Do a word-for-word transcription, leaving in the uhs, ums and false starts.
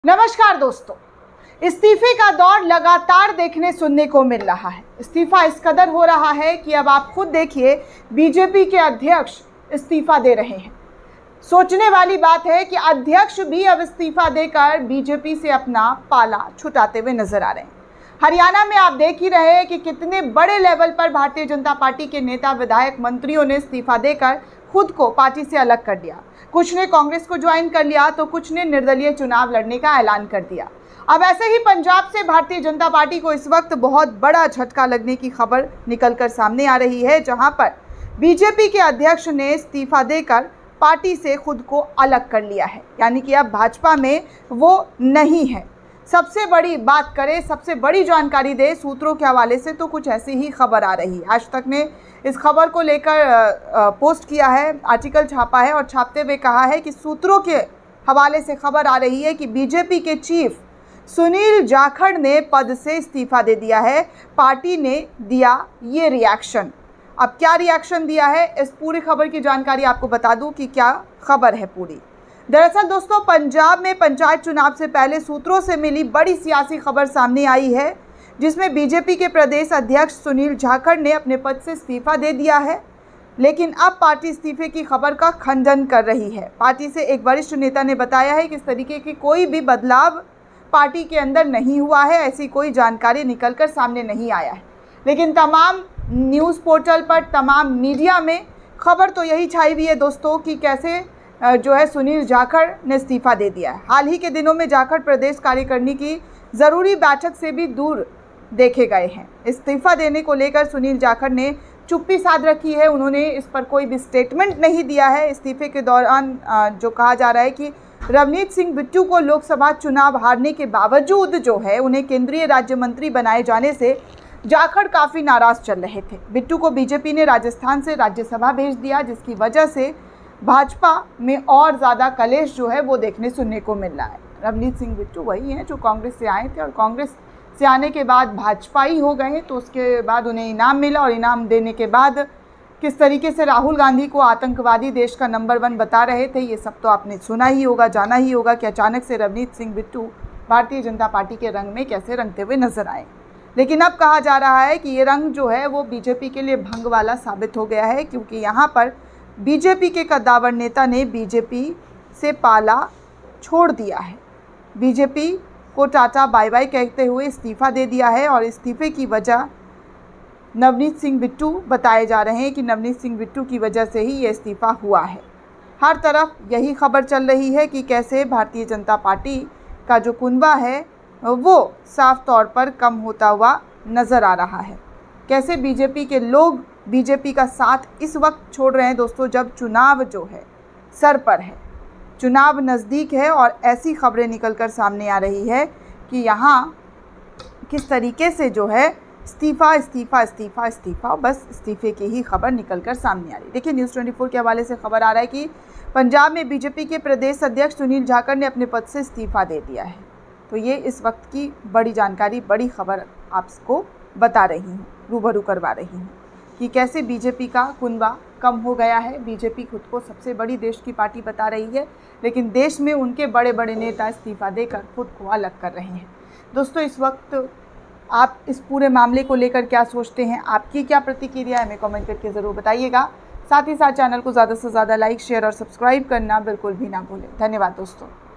नमस्कार दोस्तों, इस्तीफे का दौर लगातार देखने सुनने को मिल रहा है। इस्तीफा इस कदर हो रहा है कि अब आप खुद देखिए, बीजेपी के अध्यक्ष इस्तीफा दे रहे हैं। सोचने वाली बात है कि अध्यक्ष भी अब इस्तीफा देकर बीजेपी से अपना पाला छुटाते हुए नजर आ रहे हैं। हरियाणा में आप देख ही रहे हैं कि कितने बड़े लेवल पर भारतीय जनता पार्टी के नेता, विधायक, मंत्रियों ने इस्तीफा देकर खुद को पार्टी से अलग कर दिया। कुछ ने कांग्रेस को ज्वाइन कर लिया तो कुछ ने निर्दलीय चुनाव लड़ने का ऐलान कर दिया। अब ऐसे ही पंजाब से भारतीय जनता पार्टी को इस वक्त बहुत बड़ा झटका लगने की खबर निकलकर सामने आ रही है, जहां पर बीजेपी के अध्यक्ष ने इस्तीफा देकर पार्टी से खुद को अलग कर लिया है, यानी कि अब भाजपा में वो नहीं है। सबसे बड़ी बात करें, सबसे बड़ी जानकारी दे सूत्रों के हवाले से, तो कुछ ऐसी ही खबर आ रही है। आज तक ने इस खबर को लेकर पोस्ट किया है, आर्टिकल छापा है और छापते हुए कहा है कि सूत्रों के हवाले से खबर आ रही है कि बीजेपी के चीफ सुनील जाखड़ ने पद से इस्तीफा दे दिया है। पार्टी ने दिया ये रिएक्शन। अब क्या रिएक्शन दिया है, इस पूरी खबर की जानकारी आपको बता दूं कि क्या खबर है पूरी। दरअसल दोस्तों, पंजाब में पंचायत चुनाव से पहले सूत्रों से मिली बड़ी सियासी खबर सामने आई है, जिसमें बीजेपी के प्रदेश अध्यक्ष सुनील जाखड़ ने अपने पद से इस्तीफा दे दिया है। लेकिन अब पार्टी इस्तीफे की खबर का खंडन कर रही है। पार्टी से एक वरिष्ठ नेता ने बताया है कि इस तरीके की कोई भी बदलाव पार्टी के अंदर नहीं हुआ है, ऐसी कोई जानकारी निकलकर सामने नहीं आया है। लेकिन तमाम न्यूज़ पोर्टल पर, तमाम मीडिया में खबर तो यही छाई हुई है दोस्तों कि कैसे जो है सुनील जाखड़ ने इस्तीफा दे दिया है। हाल ही के दिनों में जाखड़ प्रदेश कार्यकारिणी की ज़रूरी बैठक से भी दूर देखे गए हैं। इस्तीफा देने को लेकर सुनील जाखड़ ने चुप्पी साध रखी है। उन्होंने इस पर कोई भी स्टेटमेंट नहीं दिया है। इस्तीफे के दौरान जो कहा जा रहा है कि रवनीत सिंह बिट्टू को लोकसभा चुनाव हारने के बावजूद जो है उन्हें केंद्रीय राज्य मंत्री बनाए जाने से जाखड़ काफ़ी नाराज़ चल रहे थे। बिट्टू को बीजेपी ने राजस्थान से राज्यसभा भेज दिया, जिसकी वजह से भाजपा में और ज़्यादा कलेश जो है वो देखने सुनने को मिल रहा है। रवनीत सिंह बिट्टू वही हैं जो कांग्रेस से आए थे और कांग्रेस से आने के बाद भाजपा ही हो गए, तो उसके बाद उन्हें इनाम मिला और इनाम देने के बाद किस तरीके से राहुल गांधी को आतंकवादी देश का नंबर वन बता रहे थे, ये सब तो आपने सुना ही होगा, जाना ही होगा कि अचानक से रवनीत सिंह बिट्टू भारतीय जनता पार्टी के रंग में कैसे रंगते हुए नजर आए। लेकिन अब कहा जा रहा है कि ये रंग जो है वो बीजेपी के लिए भंग वाला साबित हो गया है, क्योंकि यहाँ पर बीजेपी के कद्दावर नेता ने बीजेपी से पाला छोड़ दिया है। बीजेपी को टाटा बाय बाय कहते हुए इस्तीफा दे दिया है और इस्तीफे की वजह नवनीत सिंह बिट्टू बताए जा रहे हैं कि नवनीत सिंह बिट्टू की वजह से ही ये इस्तीफा हुआ है। हर तरफ यही खबर चल रही है कि कैसे भारतीय जनता पार्टी का जो कुनबा है वो साफ तौर पर कम होता हुआ नज़र आ रहा है। कैसे बीजेपी के लोग बीजेपी का साथ इस वक्त छोड़ रहे हैं दोस्तों, जब चुनाव जो है सर पर है, चुनाव नज़दीक है और ऐसी खबरें निकलकर सामने आ रही है कि यहाँ किस तरीके से जो है इस्तीफा इस्तीफा इस्तीफा इस्तीफा बस इस्तीफे की ही खबर निकलकर सामने आ रही है। देखिए, न्यूज़ चौबीस के हवाले से खबर आ रहा है कि पंजाब में बीजेपी के प्रदेश अध्यक्ष सुनील जाखड़ ने अपने पद से इस्तीफा दे दिया है। तो ये इस वक्त की बड़ी जानकारी, बड़ी खबर आपको बता रही हूँ, रूबरू करवा रही हूँ कि कैसे बीजेपी का कुनबा कम हो गया है। बीजेपी खुद को सबसे बड़ी देश की पार्टी बता रही है, लेकिन देश में उनके बड़े बड़े नेता इस्तीफा देकर खुद को अलग कर रहे हैं। दोस्तों, इस वक्त आप इस पूरे मामले को लेकर क्या सोचते हैं, आपकी क्या प्रतिक्रिया है, हमें कमेंट करके ज़रूर बताइएगा। साथ ही साथ चैनल को ज़्यादा से ज़्यादा लाइक, शेयर और सब्सक्राइब करना बिल्कुल भी ना भूलें। धन्यवाद दोस्तों।